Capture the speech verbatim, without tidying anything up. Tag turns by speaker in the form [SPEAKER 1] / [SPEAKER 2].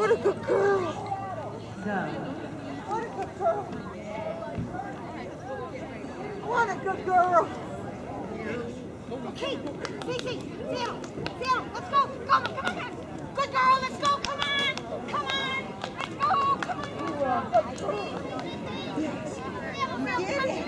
[SPEAKER 1] What a good girl.
[SPEAKER 2] So.
[SPEAKER 1] What a good girl. What a good girl.
[SPEAKER 3] Okay, Cece, Sam, Sam, let's go. Go, come on, guys. Good girl, let's go. Come on. Come on. Let's go. Come on.
[SPEAKER 1] Yes. You did it.